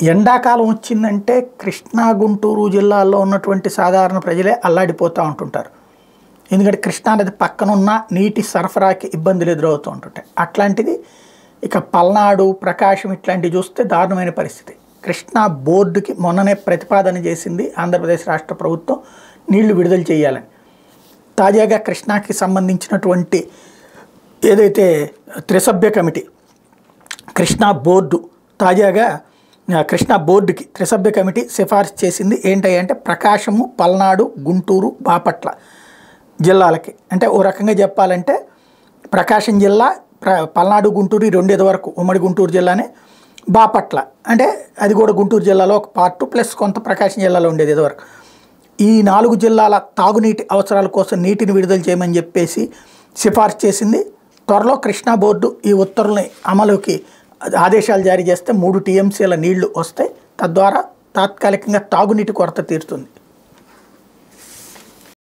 ఎండాకాలం వచ్చిందంటే కృష్ణా గుంటూరు జిల్లాల్లో ఉన్నటువంటి సాధారణ ప్రజలే అల్లాడిపోతూ ఉంటుంటారు. ఎందుకంటే కృష్ణా నది పక్కన ఉన్న నీటి సరఫరాకి ఇబ్బందులు ఎదురవుతూ ఉంటుంటాయి. అట్లాంటిది ఇక పల్నాడు, ప్రకాశం ఇట్లాంటివి చూస్తే దారుణమైన పరిస్థితి. కృష్ణా బోర్డుకి మొన్ననే ప్రతిపాదన చేసింది ఆంధ్రప్రదేశ్ రాష్ట్ర ప్రభుత్వం నీళ్లు విడుదల చేయాలని. తాజాగా కృష్ణాకి సంబంధించినటువంటి ఏదైతే త్రిసభ్య కమిటీ కృష్ణా బోర్డు తాజాగా కృష్ణా బోర్డుకి త్రిసభ్య కమిటీ సిఫార్సు చేసింది. ఏంటంటే ప్రకాశము, పల్నాడు, గుంటూరు, బాపట్ల జిల్లాలకి, అంటే ఓ రకంగా చెప్పాలంటే ప్రకాశం జిల్లా, పల్నాడు, గుంటూరు రెండు వరకు ఉమ్మడి గుంటూరు జిల్లానే, బాపట్ల అంటే అది కూడా గుంటూరు జిల్లాలో ఒక పార్టు ప్లస్ కొంత ప్రకాశం జిల్లాలో ఉండేది ఇదివరకు. ఈ 4 జిల్లాల తాగునీటి అవసరాల కోసం నీటిని విడుదల చేయమని చెప్పేసి సిఫార్సు చేసింది. త్వరలో కృష్ణా బోర్డు ఈ ఉత్తర్వుల్ని అమలుకి ఆదేశాలు జారీ చేస్తే 3 టీఎంసీల నీళ్లు వస్తాయి. తద్వారా తాత్కాలికంగా తాగునీటి కొరత తీరుతుంది.